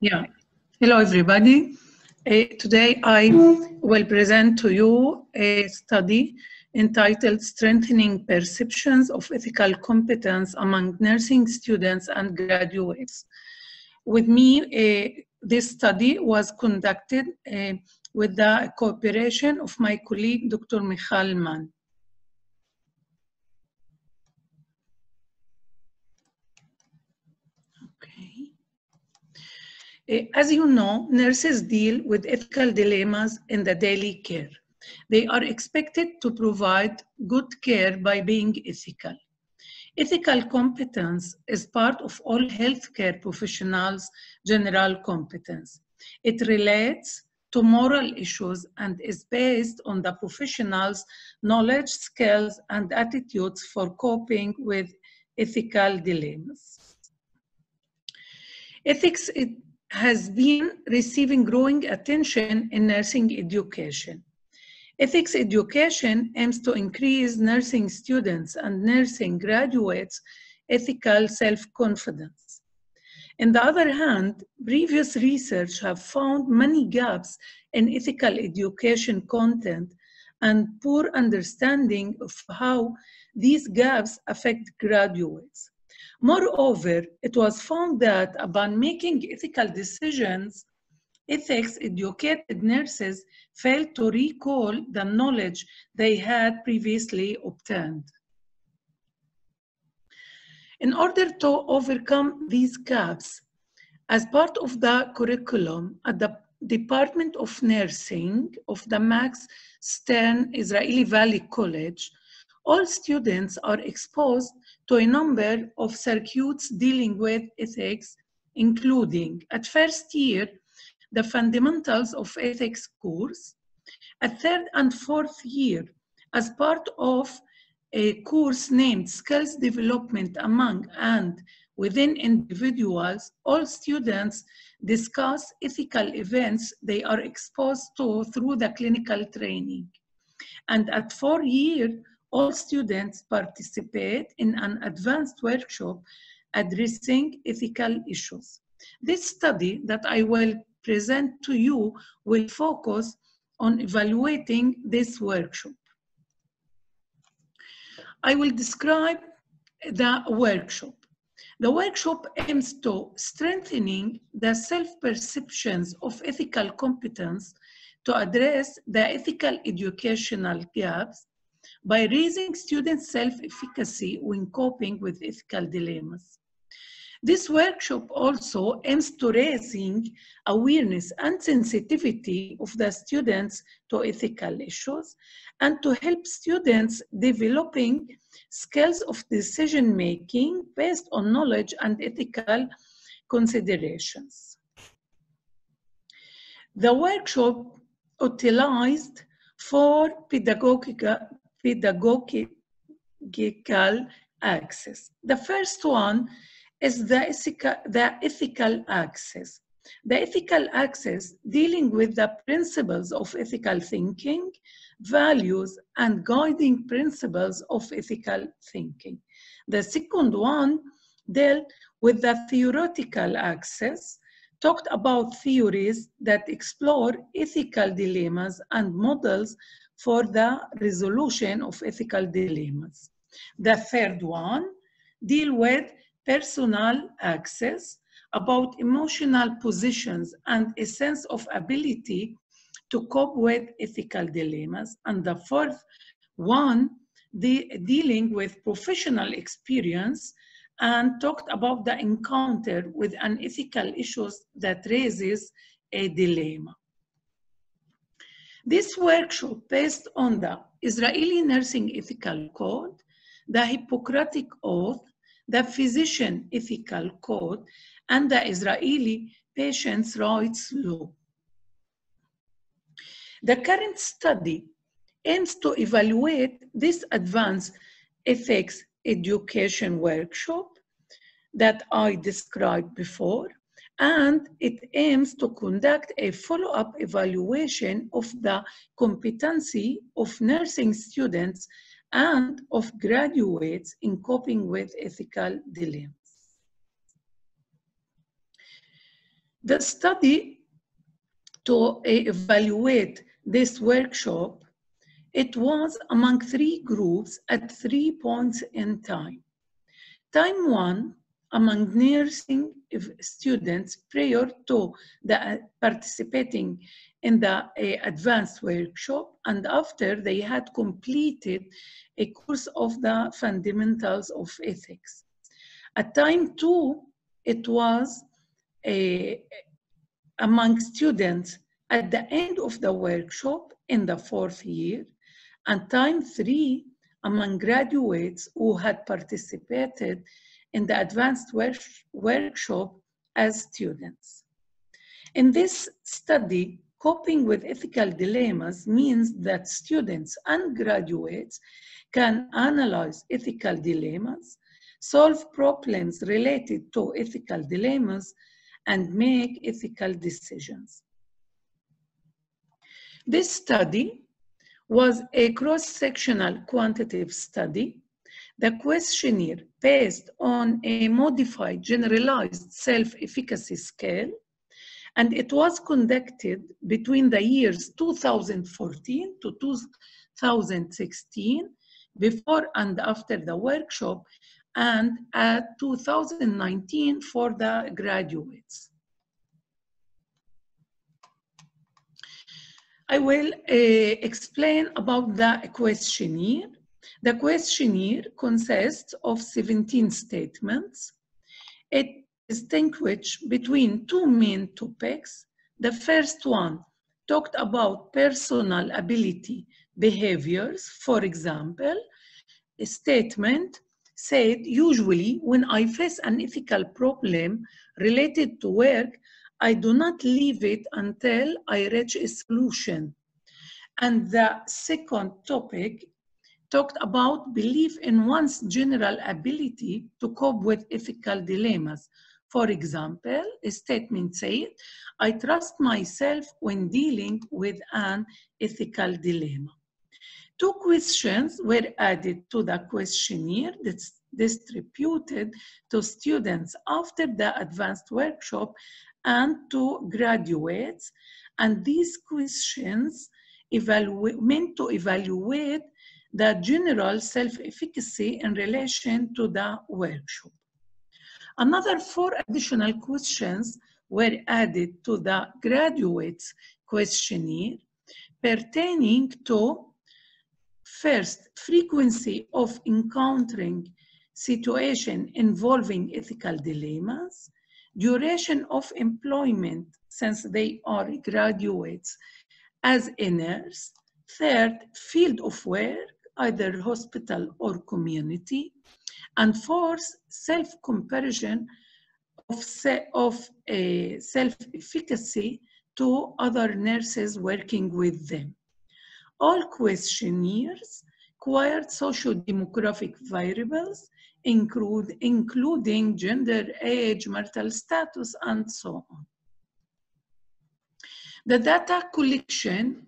Yeah. Hello, everybody. Today I will present to you a study entitled Strengthening Perceptions of Ethical Competence Among Nursing Students and Graduates. With me, this study was conducted with the cooperation of my colleague, Dr. Michal Mann. As you know, nurses deal with ethical dilemmas in the daily care. They are expected to provide good care by being ethical. Ethical competence is part of all healthcare professionals' general competence. It relates to moral issues and is based on the professional's knowledge, skills, and attitudes for coping with ethical dilemmas. Ethics has been receiving growing attention in nursing education. Ethics education aims to increase nursing students and nursing graduates' ethical self-confidence. On the other hand, previous research have found many gaps in ethical education content and poor understanding of how these gaps affect graduates. Moreover, it was found that upon making ethical decisions, ethics-educated nurses failed to recall the knowledge they had previously obtained. In order to overcome these gaps, as part of the curriculum at the Department of Nursing of the Max Stern Israeli Valley College, all students are exposed to a number of circuits dealing with ethics, including, at first year, the Fundamentals of Ethics course, at third and fourth year, as part of a course named Skills Development Among and Within Individuals, all students discuss ethical events they are exposed to through the clinical training. And at 4 years, all students participate in an advanced workshop addressing ethical issues. This study that I will present to you will focus on evaluating this workshop. I will describe the workshop. The workshop aims to strengthening the self-perceptions of ethical competence to address the ethical educational gaps by raising students' self-efficacy when coping with ethical dilemmas. This workshop also aims to raising awareness and sensitivity of the students to ethical issues and to help students developing skills of decision-making based on knowledge and ethical considerations. The workshop utilized 4 pedagogical axes. The first one is the ethical axis. The ethical axis dealing with the principles of ethical thinking, values, and guiding principles of ethical thinking. The second one dealt with the theoretical axis, talked about theories that explore ethical dilemmas and models for the resolution of ethical dilemmas. The third one deals with personal axis, about emotional positions and a sense of ability to cope with ethical dilemmas. And the fourth one, dealing with professional experience and talked about the encounter with unethical issues that raises a dilemma. This workshop, based on the Israeli Nursing Ethical Code, the Hippocratic Oath, the Physician Ethical Code, and the Israeli Patients' Rights Law. The current study aims to evaluate this advanced ethics education workshop that I described before, and it aims to conduct a follow-up evaluation of the competency of nursing students and of graduates in coping with ethical dilemmas. The study to evaluate this workshop, it was among 3 groups at 3 points in time. Time 1, among nursing students prior to the participating in the advanced workshop and after they had completed a course of the fundamentals of ethics. At time 2, it was among students at the end of the workshop in the 4th year, and time 3 among graduates who had participated in the advanced workshop as students. In this study, coping with ethical dilemmas means that students and graduates can analyze ethical dilemmas, solve problems related to ethical dilemmas, and make ethical decisions. This study was a cross-sectional quantitative study. The questionnaire based on a modified generalized self-efficacy scale, and it was conducted between the years 2014 to 2016, before and after the workshop, and at 2019 for the graduates. I will explain about the questionnaire. The questionnaire consists of 17 statements. It distinguishes between 2 main topics. The first one talked about personal ability behaviors. For example, a statement said, usually when I face an ethical problem related to work, I do not leave it until I reach a solution. And the second topic talked about belief in one's general ability to cope with ethical dilemmas. For example, a statement said, I trust myself when dealing with an ethical dilemma. 2 questions were added to the questionnaire that's distributed to students after the advanced workshop and to graduates. And these questions meant to evaluate the general self-efficacy in relation to the workshop. Another 4 additional questions were added to the graduates questionnaire pertaining to, first, frequency of encountering situation involving ethical dilemmas, duration of employment since they are graduates as a nurse, third, field of work, either hospital or community, and fourth, self-comparison of self-efficacy to other nurses working with them. All questionnaires required socio-demographic variables, including gender, age, marital status, and so on. The data collection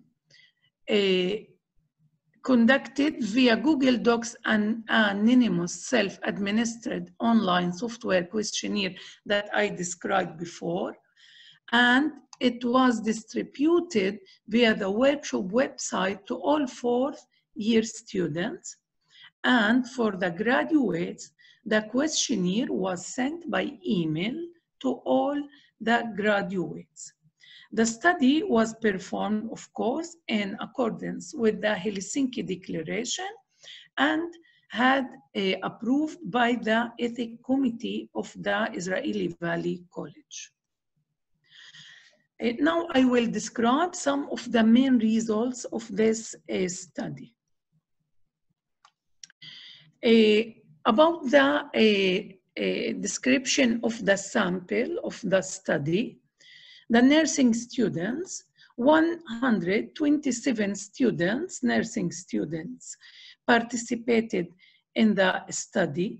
conducted via Google Docs and anonymous self-administered online software questionnaire that I described before, and it was distributed via the workshop website to all 4th year students. And for the graduates, the questionnaire was sent by email to all the graduates. The study was performed, of course, in accordance with the Helsinki Declaration and had approved by the Ethics Committee of the Israeli Valley College. Now I will describe some of the main results of this study. About the description of the sample of the study, the nursing students, 127 students, nursing students, participated in the study.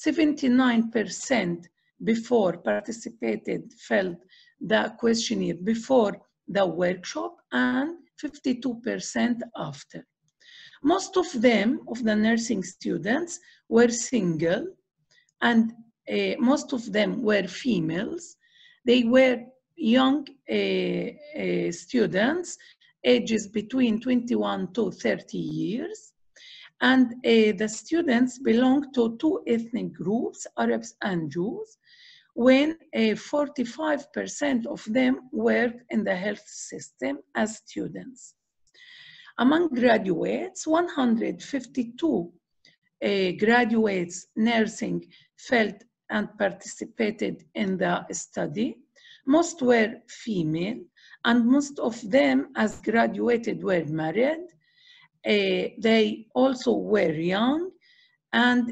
79% before participated filled the questionnaire before the workshop and 52% after. Most of them, of the nursing students, were single and most of them were females. They were young students, ages between 21 to 30 years. And the students belong to two ethnic groups, Arabs and Jews, when 45% of them worked in the health system as students. Among graduates, 152 graduates nursing felt and participated in the study. Most were female, and most of them, as graduated, were married. They also were young, and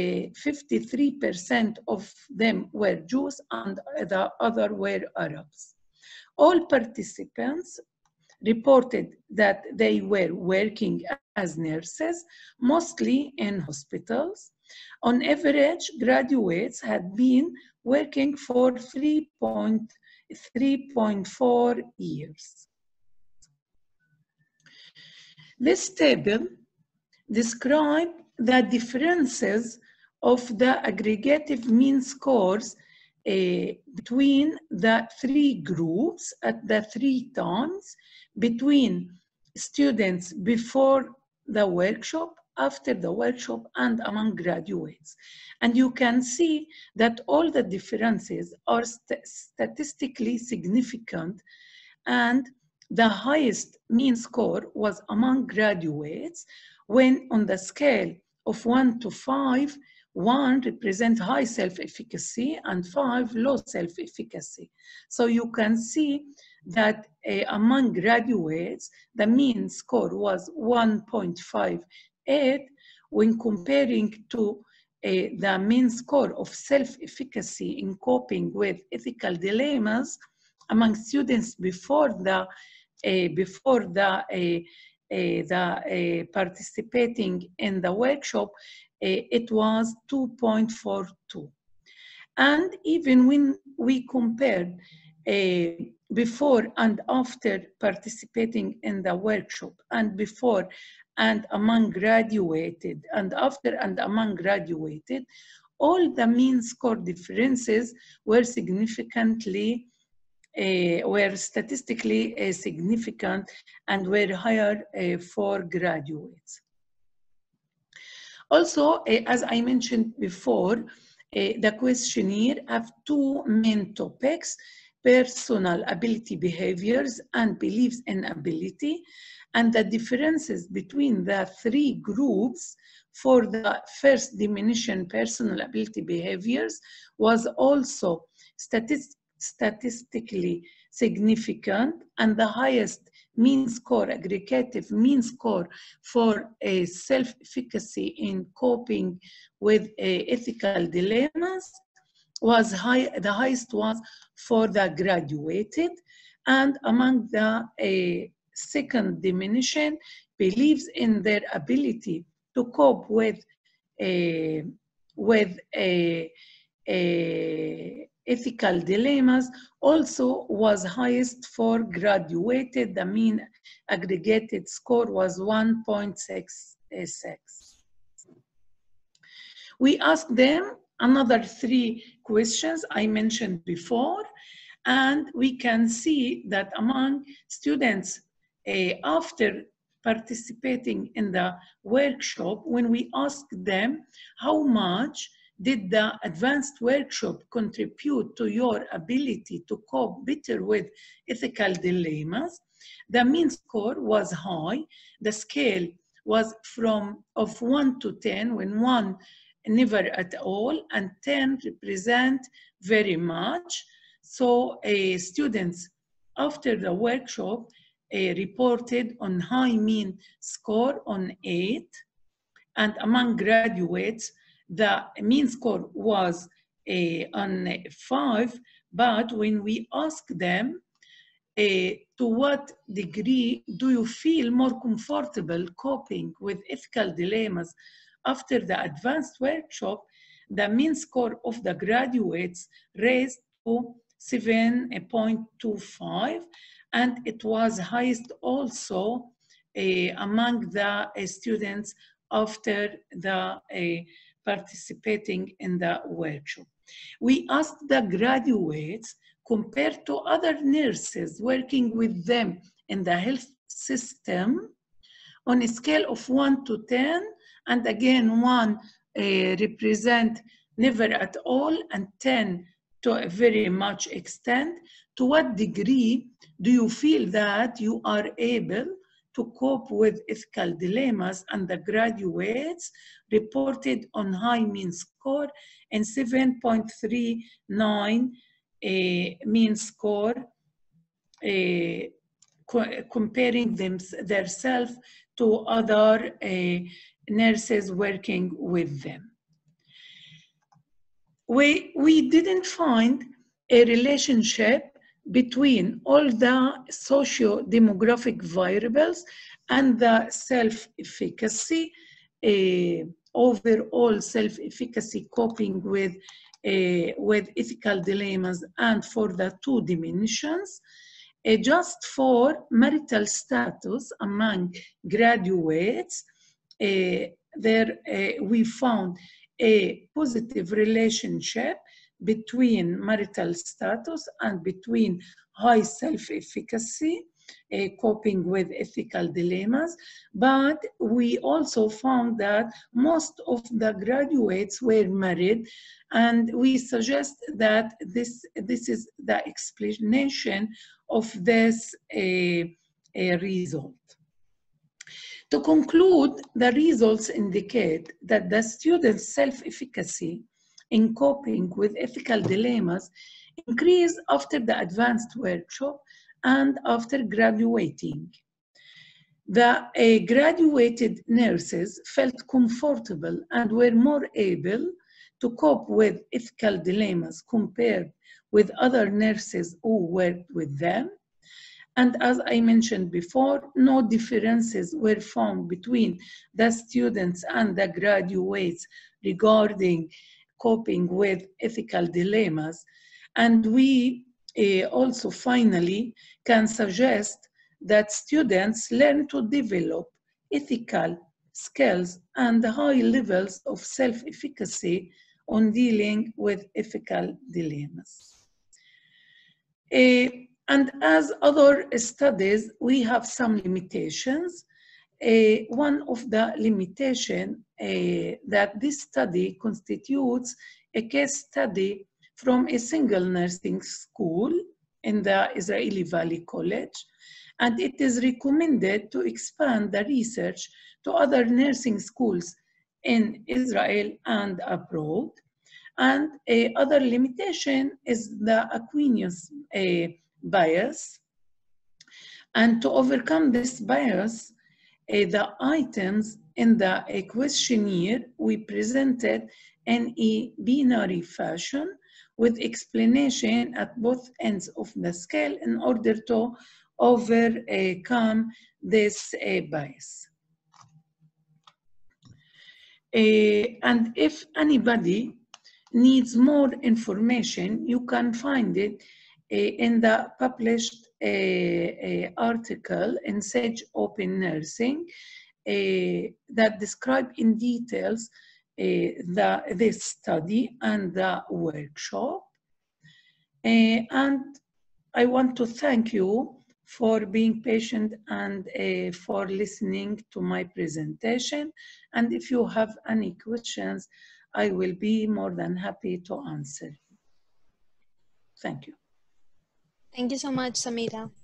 53% of them were Jews and the other were Arabs. All participants reported that they were working as nurses, mostly in hospitals. On average, graduates had been working for 3.4 years. This table describes the differences of the aggregative mean scores between the three groups at the 3 times, between students before the workshop, after the workshop, and among graduates. And you can see that all the differences are statistically significant, and the highest mean score was among graduates, when on the scale of 1 to 5, 1 represents high self-efficacy and 5 low self-efficacy. So you can see that among graduates, the mean score was 1.58 when comparing to the mean score of self-efficacy in coping with ethical dilemmas among students before the participating in the workshop. It was 2.42. And even when we compared before and after participating in the workshop, and before and among graduated, and after and among graduated, all the mean score differences were significantly were statistically significant and were higher for graduates. Also, as I mentioned before, the questionnaire have two main topics: personal ability behaviors and beliefs in ability, and the differences between the three groups for the first diminution personal ability behaviors was also statistically significant, and the highest mean score, aggregative mean score for a self-efficacy in coping with ethical dilemmas was high. The highest was for the graduated, and among the second diminution, believes in their ability to cope with ethical dilemmas also was highest for graduated. The mean aggregated score was 1.66. We asked them another 3 questions I mentioned before, and we can see that among students after participating in the workshop, when we asked them how much did the advanced workshop contribute to your ability to cope better with ethical dilemmas, the mean score was high. The scale was of 1 to 10, when 1 never at all and 10 represent very much. So students after the workshop reported on high mean score on 8, and among graduates the mean score was on 5, but when we asked them to what degree do you feel more comfortable coping with ethical dilemmas after the advanced workshop, the mean score of the graduates raised to 7.25, and it was highest also among the students after the participating in the workshop. We asked the graduates compared to other nurses working with them in the health system on a scale of 1 to 10, and again 1 represent never at all and 10 to a very much extent. To what degree do you feel that you are able to cope with ethical dilemmas? And the graduates reported on high mean score and 7.39 mean score, comparing themselves to other nurses working with them. We didn't find a relationship between all the socio-demographic variables and the self-efficacy, overall self-efficacy coping with ethical dilemmas, and for the two dimensions. Just for marital status among graduates, we found a positive relationship between marital status and between high self-efficacy, coping with ethical dilemmas. But we also found that most of the graduates were married, and we suggest that this is the explanation of this result. To conclude, the results indicate that the students' self-efficacy in coping with ethical dilemmas increased after the advanced workshop and after graduating. The graduated nurses felt comfortable and were more able to cope with ethical dilemmas compared with other nurses who worked with them. And as I mentioned before, no differences were found between the students and the graduates regarding coping with ethical dilemmas. And we also finally can suggest that students learn to develop ethical skills and high levels of self-efficacy on dealing with ethical dilemmas. And as other studies, we have some limitations. One of the limitations that this study constitutes a case study from a single nursing school in the Israeli Valley College, and it is recommended to expand the research to other nursing schools in Israel and abroad. And other limitation is the Aquinius bias. And to overcome this bias, the items in the questionnaire we presented in a binary fashion with explanation at both ends of the scale in order to overcome this bias. And if anybody needs more information, you can find it in the published article in Sage Open Nursing that describe in details this study and the workshop. And I want to thank you for being patient and for listening to my presentation. And if you have any questions, I will be more than happy to answer. Thank you. Thank you so much, Samira.